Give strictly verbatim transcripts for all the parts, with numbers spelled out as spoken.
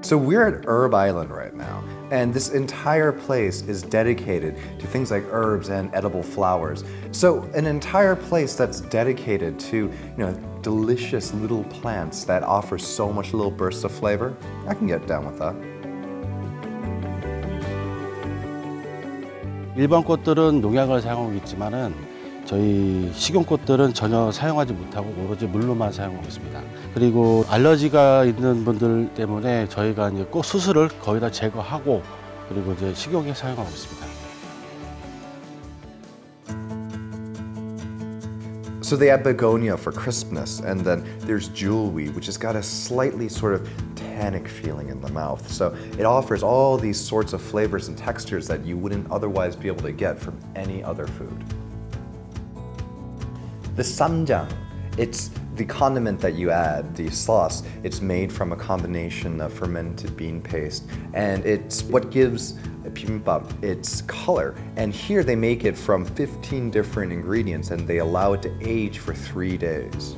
So we're at Herb Island right now, and this entire place is dedicated to things like herbs and edible flowers. So an entire place that's dedicated to, you know, delicious little plants that offer so much little bursts of flavor. I can get down with that. 일반 꽃들은 농약을 사용하고 있지만은 저희 식용꽃들은 전혀 사용하지 못하고 오로지 물로만 사용하고 있습니다. 그리고 알러지가 있는 분들 때문에 저희가 이제 꽃 수술을 거의 다 제거하고 그리고 이제 식용에 사용하고 있습니다. So they have begonia for crispness, and then there's jewelweed, which has got a slightly sort of tannic feeling in the mouth. So it offers all these sorts of flavors and textures that you wouldn't otherwise be able to get from any other food. The 쌈장, it's the condiment that you add, the sauce. It's made from a combination of fermented bean paste, and it's what gives bibimbap its color. And here they make it from fifteen different ingredients, and they allow it to age for three days.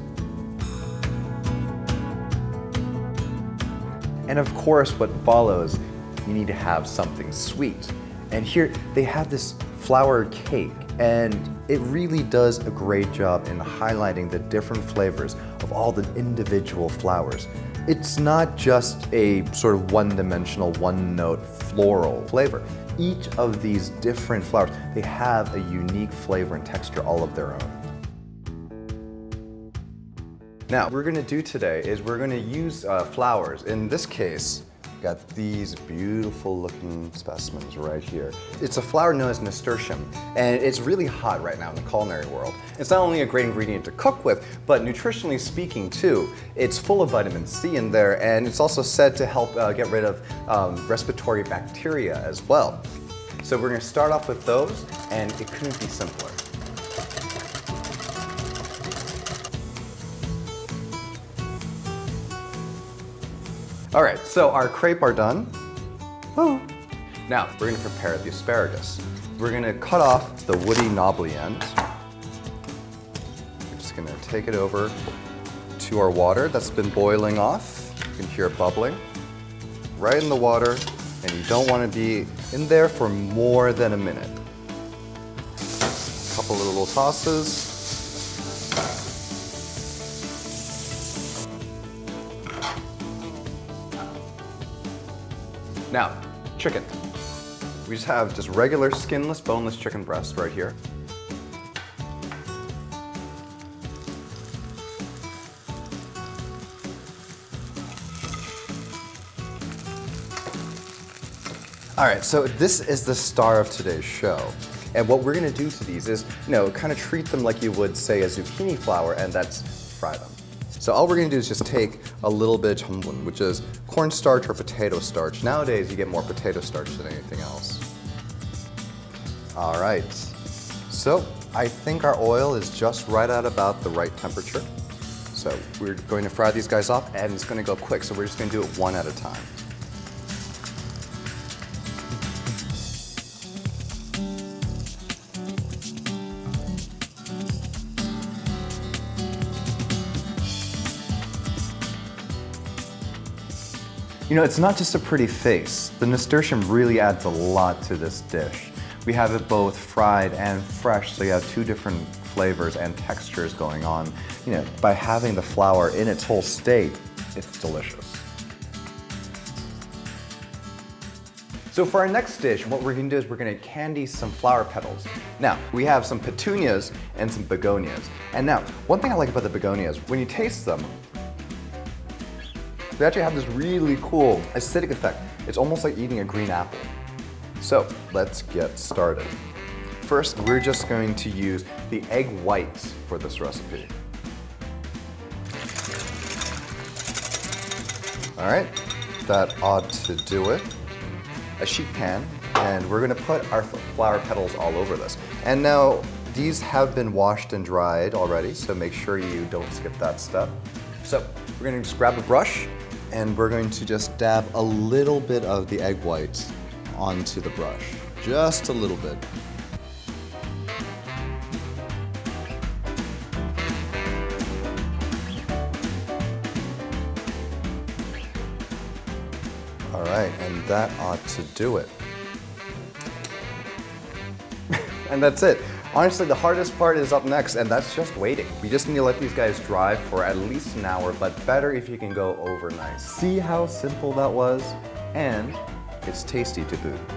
And of course, what follows, you need to have something sweet. And here they have this flour cake, and it really does a great job in highlighting the different flavors of all the individual flowers. It's not just a sort of one-dimensional, one-note floral flavor. Each of these different flowers, they have a unique flavor and texture all of their own. Now, what we're going to do today is we're going to use uh, flowers. In this case, got these beautiful looking specimens right here. It's a flower known as nasturtium, and it's really hot right now in the culinary world. It's not only a great ingredient to cook with, but nutritionally speaking too. It's full of vitamin C in there, and it's also said to help uh, get rid of um, respiratory bacteria as well. So we're going to start off with those, and it couldn't be simpler. All right, so our crepe are done. Oh. Now, we're gonna prepare the asparagus. We're gonna cut off the woody, knobbly end. We're just gonna take it over to our water that's been boiling off. You can hear it bubbling. Right in the water, and you don't wanna be in there for more than a minute. A couple of little tosses. Now, chicken. We just have just regular skinless, boneless chicken breast right here. All right, so this is the star of today's show. And what we're gonna do to these is, you know, kind of treat them like you would, say, a zucchini flower, and that's fry them. So all we're gonna do is just take a little bit of jeonbun, which is cornstarch or potato starch. Nowadays, you get more potato starch than anything else. All right, so I think our oil is just right at about the right temperature. So we're going to fry these guys off, and it's gonna go quick, so we're just gonna do it one at a time. You know, it's not just a pretty face. The nasturtium really adds a lot to this dish. We have it both fried and fresh, so you have two different flavors and textures going on. You know, by having the flour in its whole state, it's delicious. So for our next dish, what we're gonna do is we're gonna candy some flower petals. Now, we have some petunias and some begonias. And now, one thing I like about the begonias, when you taste them, they actually have this really cool acidic effect. It's almost like eating a green apple. So let's get started. First, we're just going to use the egg whites for this recipe. All right, that ought to do it. A sheet pan, and we're gonna put our flower petals all over this. And now, these have been washed and dried already, so make sure you don't skip that step. So we're gonna just grab a brush, and we're going to just dab a little bit of the egg whites onto the brush. Just a little bit. All right, and that ought to do it. And that's it. Honestly, the hardest part is up next, and that's just waiting. We just need to let these guys dry for at least an hour, but better if you can go overnight. See how simple that was? And it's tasty to boot.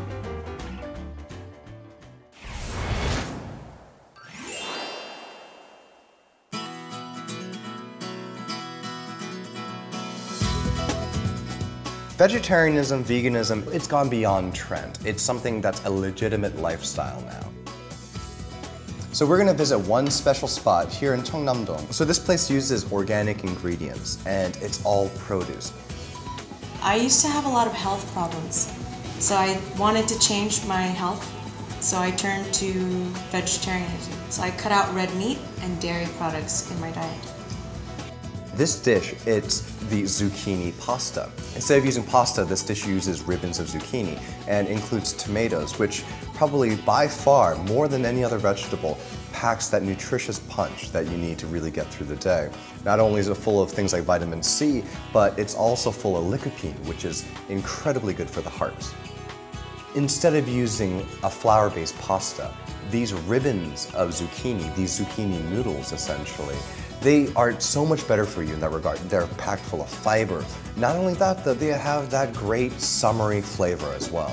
Vegetarianism, veganism, it's gone beyond trend. It's something that's a legitimate lifestyle now. So we're gonna visit one special spot here in Cheongnam-dong. So this place uses organic ingredients and it's all produce. I used to have a lot of health problems, so I wanted to change my health, so I turned to vegetarianism. So I cut out red meat and dairy products in my diet. This dish, it's the zucchini pasta. Instead of using pasta, this dish uses ribbons of zucchini and includes tomatoes, which probably by far, more than any other vegetable, packs that nutritious punch that you need to really get through the day. Not only is it full of things like vitamin C, but it's also full of lycopene, which is incredibly good for the heart. Instead of using a flour-based pasta, these ribbons of zucchini, these zucchini noodles essentially, they are so much better for you in that regard. They're packed full of fiber. Not only that, though, they have that great summery flavor as well.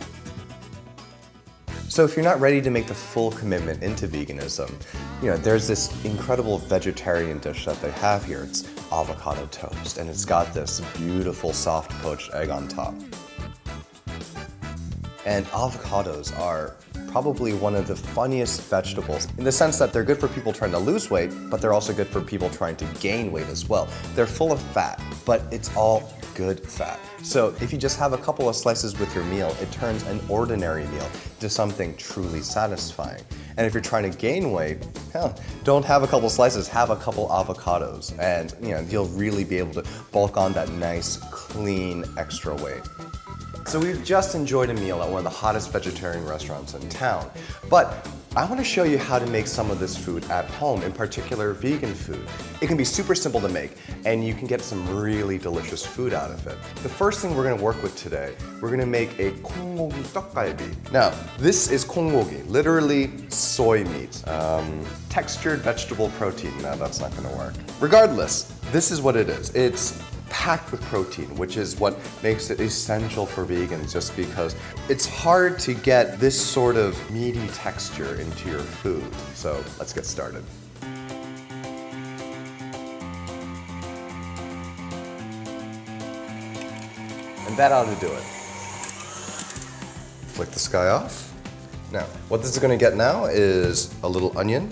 So if you're not ready to make the full commitment into veganism, you know, there's this incredible vegetarian dish that they have here. It's avocado toast, and it's got this beautiful soft poached egg on top. And avocados are probably one of the funniest vegetables in the sense that they're good for people trying to lose weight, but they're also good for people trying to gain weight as well. They're full of fat, but it's all good fat. So if you just have a couple of slices with your meal, it turns an ordinary meal into something truly satisfying. And if you're trying to gain weight, hell, don't have a couple slices, have a couple avocados, and you know, you'll really be able to bulk on that nice, clean, extra weight. So we've just enjoyed a meal at one of the hottest vegetarian restaurants in town, but I want to show you how to make some of this food at home, in particular vegan food. It can be super simple to make, and you can get some really delicious food out of it. The first thing we're going to work with today, we're going to make a 콩고기 떡갈비. Now, this is 콩고기, literally soy meat, um, textured vegetable protein. Now, that's not going to work. Regardless, this is what it is. It's packed with protein, which is what makes it essential for vegans, just because it's hard to get this sort of meaty texture into your food. So let's get started. And that ought to do it. Flick the sky off. Now, what this is going to get now is a little onion.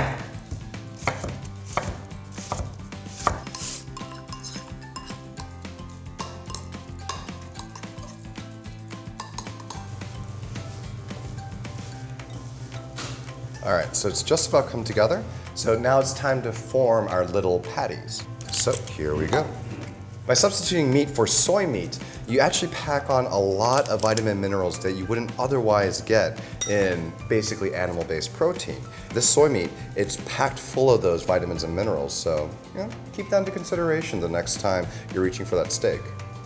All right, so it's just about come together. So now it's time to form our little patties. So here we go. By substituting meat for soy meat, you actually pack on a lot of vitamin minerals that you wouldn't otherwise get in basically animal-based protein. This soy meat, it's packed full of those vitamins and minerals, so you know, keep that into consideration the next time you're reaching for that steak.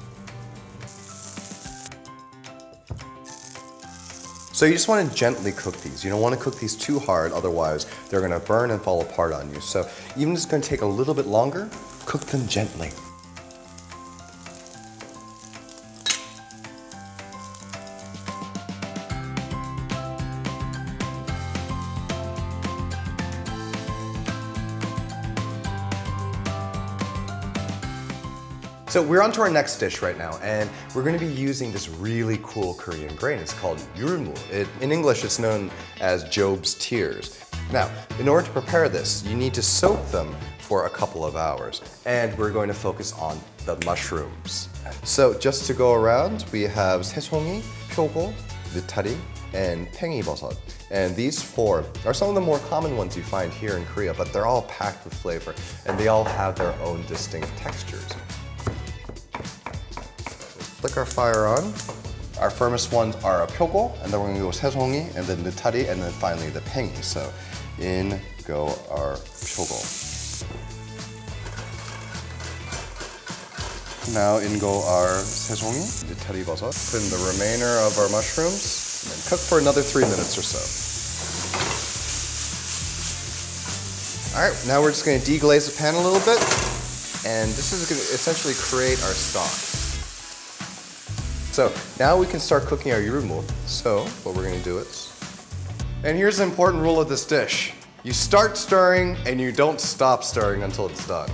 So you just want to gently cook these. You don't want to cook these too hard, otherwise they're going to burn and fall apart on you. So even if it's going to take a little bit longer, cook them gently. So we're on to our next dish right now, and we're going to be using this really cool Korean grain. It's called yulmu. It, in English, it's known as Job's tears. Now, in order to prepare this, you need to soak them for a couple of hours, and we're going to focus on the mushrooms. So just to go around, we have 새송이, 표고, 느타리, and 팽이버섯. And these four are some of the more common ones you find here in Korea, but they're all packed with flavor, and they all have their own distinct textures. Flick our fire on. Our firmest ones are a 표고, and then we're gonna go with 새송이, and then 느타리, and then finally the 팽이. So in go our 표고. Now in go our sesongi, the teribosot. Put in the remainder of our mushrooms and then cook for another three minutes or so. All right, now we're just going to deglaze the pan a little bit, and this is going to essentially create our stock. So now we can start cooking our yurumul. So what we're going to do is, and here's the important rule of this dish. You start stirring and you don't stop stirring until it's done.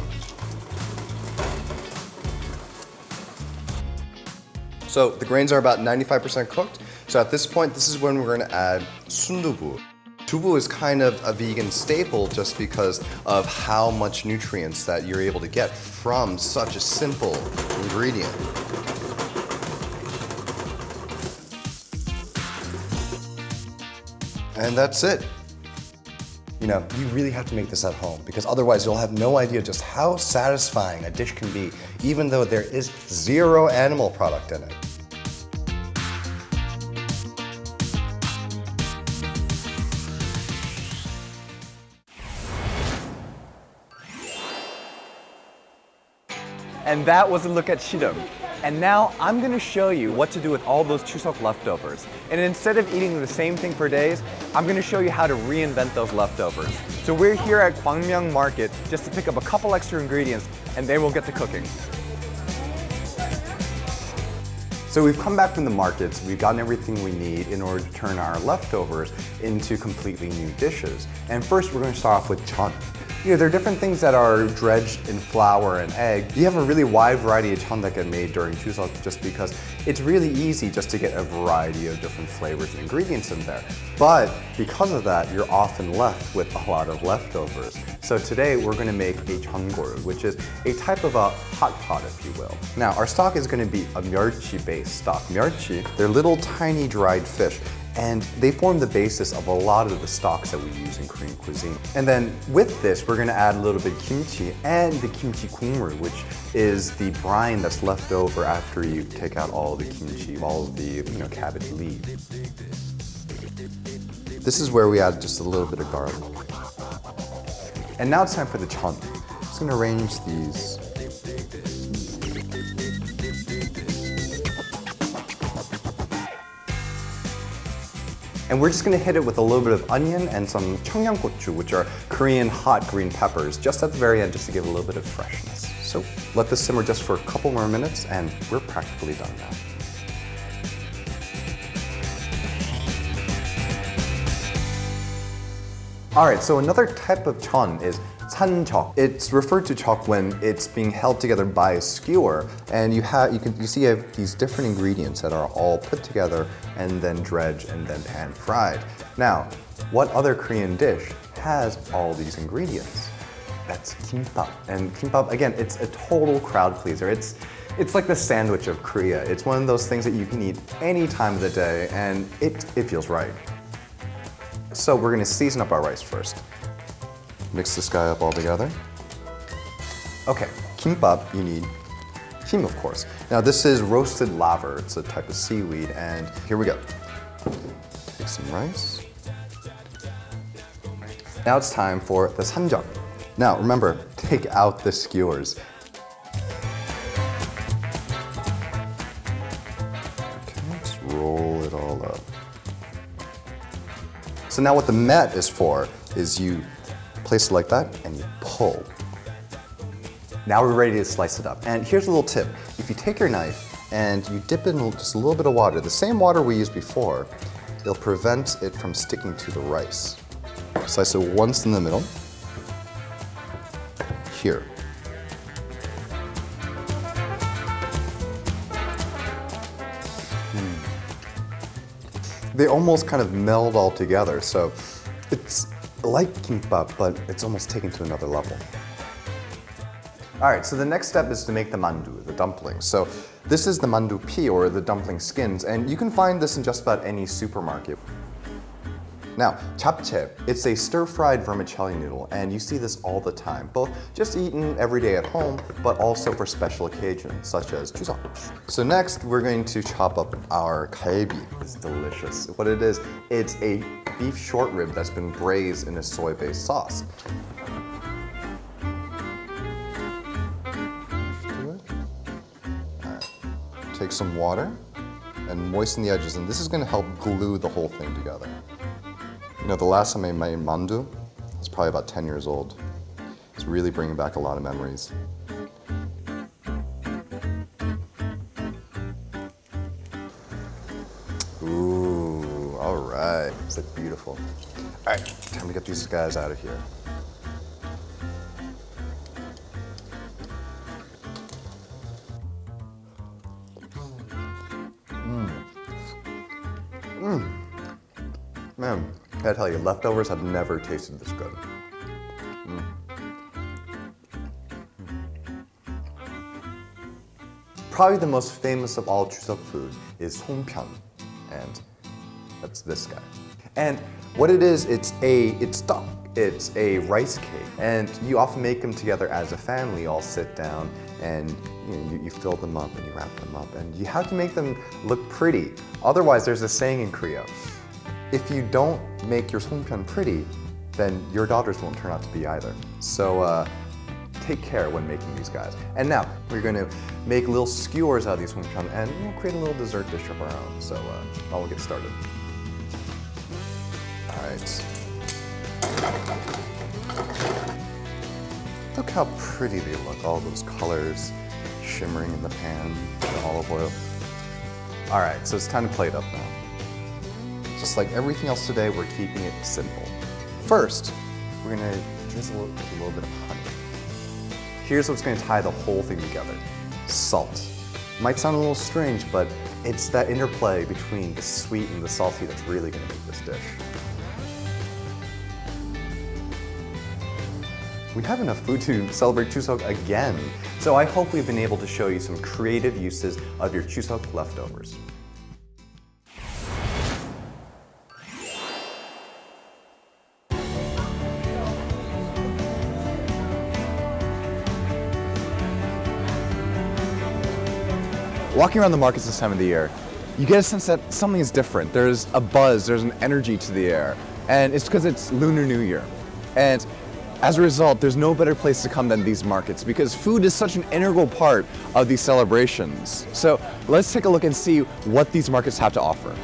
So the grains are about ninety-five percent cooked. So at this point, this is when we're going to add sundubu. Dubu is kind of a vegan staple just because of how much nutrients that you're able to get from such a simple ingredient. And that's it. You know, you really have to make this at home because otherwise you'll have no idea just how satisfying a dish can be, even though there is zero animal product in it. And that was a look at Shidong. And now I'm going to show you what to do with all those Chuseok leftovers. And instead of eating the same thing for days, I'm going to show you how to reinvent those leftovers. So we're here at Gwangmyeong Market just to pick up a couple extra ingredients and then we'll get to cooking. So we've come back from the markets, we've gotten everything we need in order to turn our leftovers into completely new dishes. And first we're going to start off with chon. You know, there are different things that are dredged in flour and egg. You have a really wide variety of chon that get made during Chuseok just because it's really easy just to get a variety of different flavors and ingredients in there. But because of that, you're often left with a lot of leftovers. So today we're going to make a cheonggoru, which is a type of a hot pot, if you will. Now, our stock is going to be a myeolchi-based stock. Myeolchi, they're little tiny dried fish, and they form the basis of a lot of the stocks that we use in Korean cuisine. And then with this, we're gonna add a little bit of kimchi and the kimchi kungmul, which is the brine that's left over after you take out all the kimchi, all of the you know, cabbage leaves. This is where we add just a little bit of garlic. And now it's time for the chon. I'm just gonna arrange these. And we're just gonna hit it with a little bit of onion and some cheonggyeonggochu, which are Korean hot green peppers, just at the very end, just to give a little bit of freshness. So let this simmer just for a couple more minutes, and we're practically done now. All right, so another type of chon is sanjeok. It's referred to chok when it's being held together by a skewer, and you have you can you see you have these different ingredients that are all put together and then dredged and then pan fried. Now, what other Korean dish has all these ingredients? That's kimbap. And kimbap, again, it's a total crowd pleaser. It's it's like the sandwich of Korea. It's one of those things that you can eat any time of the day, and it it feels right. So we're gonna season up our rice first. Mix this guy up all together. Okay, kimbap, you need him, of course. Now this is roasted laver. It's a type of seaweed, and here we go. Take some rice. Now it's time for the sanjeok. Now remember, take out the skewers. Okay, let's roll it all up. So now what the mat is for is you place it like that and you pull. Now we're ready to slice it up. And here's a little tip. If you take your knife and you dip it in just a little bit of water, the same water we used before, it'll prevent it from sticking to the rice. Slice it once in the middle. Here. Mm. They almost kind of meld all together, so it's like kimbap, but it's almost taken to another level. All right, so the next step is to make the mandu, the dumplings. So this is the mandu pi, or the dumpling skins, and you can find this in just about any supermarket. Now, japchae, it's a stir-fried vermicelli noodle, and you see this all the time, both just eaten every day at home, but also for special occasions, such as Chuseok. So next, we're going to chop up our galbi. It's delicious. What it is, it's a beef short rib that's been braised in a soy-based sauce. take some water and moisten the edges, and this is gonna help glue the whole thing together. You know, the last time I made mandu, I was probably about ten years old. It's really bringing back a lot of memories. Ooh, all right, it's like beautiful. All right, time to get these guys out of here. Mmm. Mmm. Man, I gotta tell you, leftovers have never tasted this good. Mm. Probably the most famous of all Chuseok food is songpyeon, and that's this guy. And what it is, it's a it's duck. It's a rice cake, and you often make them together as a family. You all sit down, and you, know, you, you fill them up and you wrap them up, and you have to make them look pretty. Otherwise, there's a saying in Korea: if you don't make your songpyeon pretty, then your daughters won't turn out to be either. So uh, take care when making these guys. And now we're going to make little skewers out of these songpyeon and we'll create a little dessert dish of our own. So uh, I'll get started. All right. Look how pretty they look. All those colors shimmering in the pan, the olive oil. All right, so it's time to plate up now. Just like everything else today, we're keeping it simple. First, we're gonna drizzle it with a little bit of honey. Here's what's gonna tie the whole thing together: salt. Might sound a little strange, but it's that interplay between the sweet and the salty that's really gonna make this dish. We have enough food to celebrate Chuseok again, so I hope we've been able to show you some creative uses of your Chuseok leftovers. Walking around the markets this time of the year, you get a sense that something is different. There's a buzz, there's an energy to the air, and it's because it's Lunar New Year. And as a result, there's no better place to come than these markets because food is such an integral part of these celebrations. So let's take a look and see what these markets have to offer.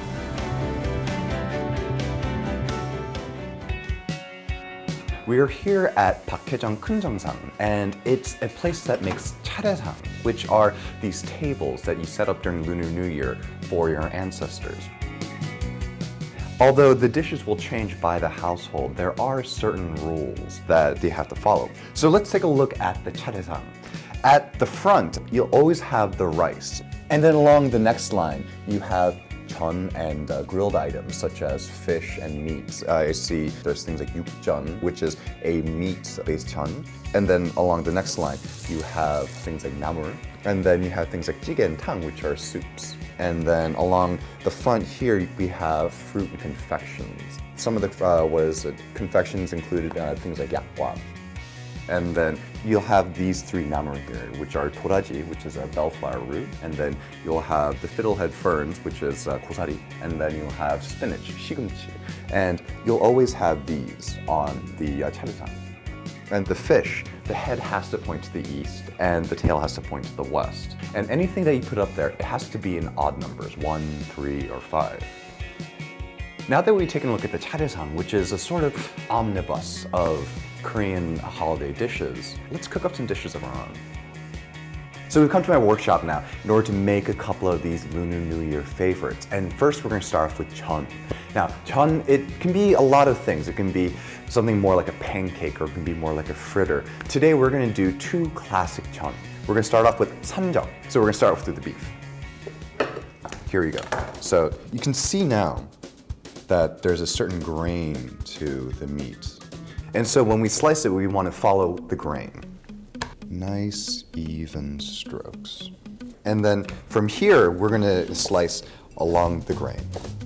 We are here at Pakhaejang Kunjeongsang, and it's a place that makes charesang, which are these tables that you set up during Lunar New Year for your ancestors. Although the dishes will change by the household, there are certain rules that they have to follow. So let's take a look at the charesang. At the front, you'll always have the rice. And then along the next line, you have jeon and uh, grilled items such as fish and meats. Uh, I see there's things like yukjeon, which is a meat-based jeon. And then along the next line, you have things like namur. And then you have things like jjigae and tang, which are soups. And then along the front here, we have fruit and confections. Some of the uh, was uh, confections included uh, things like yakgwa. And then you'll have these three namur here, which are toraji, which is a bellflower root. And then you'll have the fiddlehead ferns, which is uh, gosari. And then you'll have spinach, shigumchi. And you'll always have these on the uh, charesang. And the fish, the head has to point to the east and the tail has to point to the west. And anything that you put up there, it has to be in odd numbers, one, three, or five. Now that we've taken a look at the charesang, which is a sort of omnibus of Korean holiday dishes, let's cook up some dishes of our own. So we've come to my workshop now in order to make a couple of these Lunar New Year favorites. And first we're going to start off with jeon. Now, jeon, it can be a lot of things. It can be something more like a pancake or it can be more like a fritter. Today we're going to do two classic jeon. We're going to start off with samjeong. So we're going to start off with the beef. Here we go. So you can see now that there's a certain grain to the meat. And so when we slice it, we want to follow the grain. Nice, even strokes. And then from here, we're going to slice along the grain.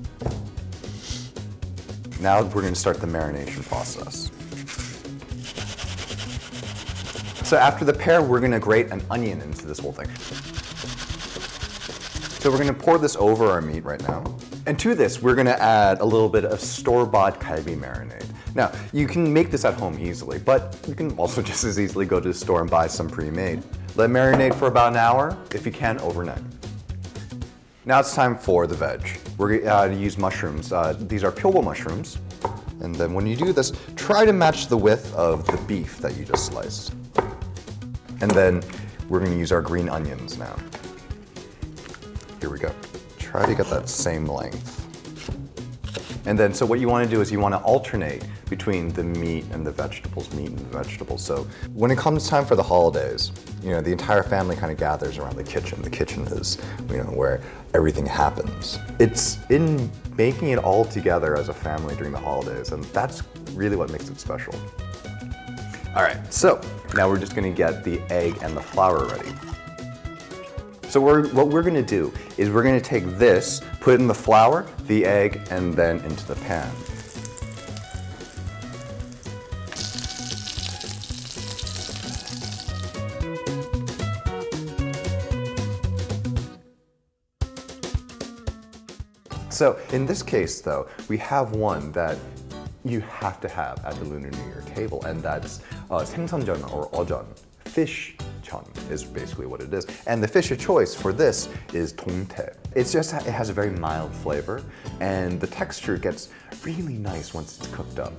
Now we're going to start the marination process. So after the pear, we're going to grate an onion into this whole thing. So we're going to pour this over our meat right now. And to this, we're going to add a little bit of store-bought kalbi marinade. Now, you can make this at home easily, but you can also just as easily go to the store and buy some pre-made. Let it marinate for about an hour, if you can, overnight. Now it's time for the veg. We're going to use mushrooms. Uh, these are pyobo mushrooms. And then when you do this, try to match the width of the beef that you just sliced. And then we're going to use our green onions now. Here we go. Try to get that same length. And then, so what you want to do is you want to alternate between the meat and the vegetables, meat and the vegetables. So when it comes time for the holidays, you know, the entire family kind of gathers around the kitchen. The kitchen is, you know, where everything happens. it's in making it all together as a family during the holidays, and that's really what makes it special. All right, so now we're just going to get the egg and the flour ready. So we're, what we're going to do is we're going to take this, put it in the flour, the egg, and then into the pan. So in this case, though, we have one that you have to have at the Lunar New Year table, and that's uh, 생선전 or 어전. Fish chon is basically what it is. And the fish of choice for this is 동태. It's just, it has a very mild flavor, and the texture gets really nice once it's cooked up.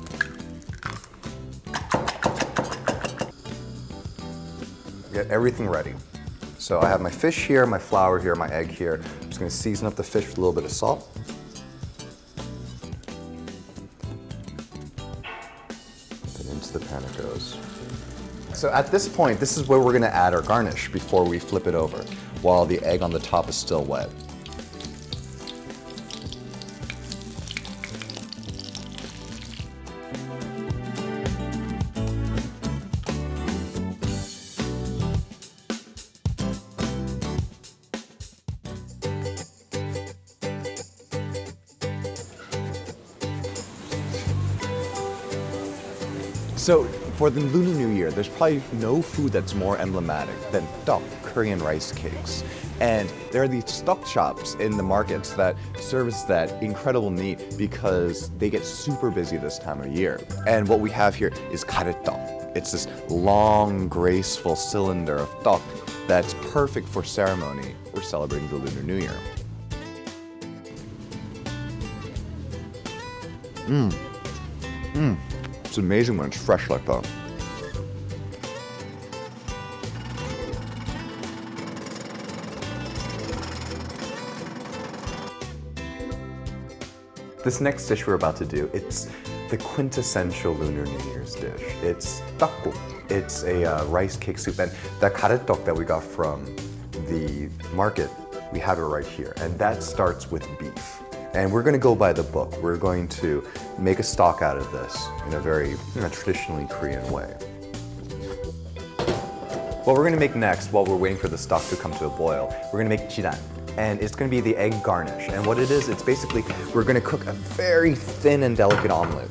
Get everything ready. So I have my fish here, my flour here, my egg here. I'm just gonna season up the fish with a little bit of salt. Then into the pan it goes. So at this point, this is where we're gonna add our garnish before we flip it over, while the egg on the top is still wet. So for the Lunar New Year, there's probably no food that's more emblematic than tteok, Korean rice cakes. And there are these tteok shops in the markets that service that incredible meat because they get super busy this time of year. And what we have here is 가래떡. It's this long, graceful cylinder of tteok that's perfect for ceremony or celebrating the Lunar New Year. Mmm. Mmm. It's amazing when it's fresh like that. This next dish we're about to do, it's the quintessential Lunar New Year's dish. It's tteokguk. It's a uh, rice cake soup, and the 가래떡 that we got from the market, we have it right here, and that starts with beef. And we're going to go by the book. We're going to make a stock out of this in a very you know, traditionally Korean way. What we're going to make next, while we're waiting for the stock to come to a boil, we're going to make jiran. And it's going to be the egg garnish. And what it is, it's basically, we're going to cook a very thin and delicate omelet.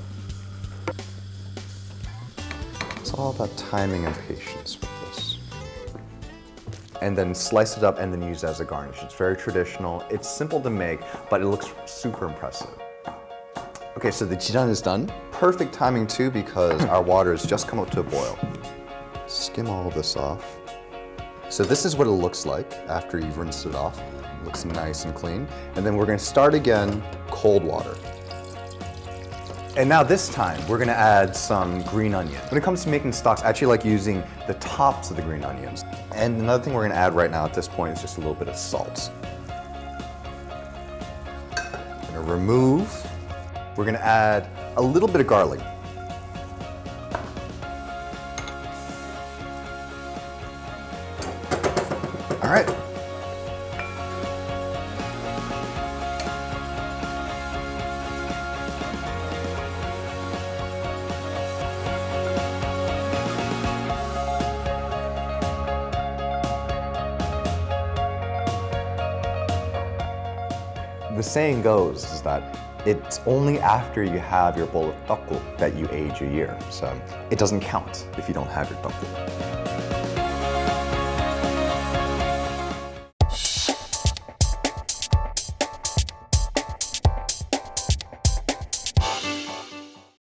It's all about timing and patience with this. And then slice it up and then use it as a garnish. It's very traditional. It's simple to make, but it looks super impressive. Okay, so the jiran is done. Perfect timing too, because our water has just come up to a boil. Skim all of this off. So this is what it looks like after you've rinsed it off. It looks nice and clean. And then we're gonna start again, cold water. And now this time, we're gonna add some green onion. When it comes to making stocks, I actually like using the tops of the green onions. And another thing we're gonna add right now at this point is just a little bit of salt. We're gonna remove. We're gonna add a little bit of garlic. All right. The saying goes is that it's only after you have your bowl of tteokguk that you age a year. So it doesn't count if you don't have your tteokguk.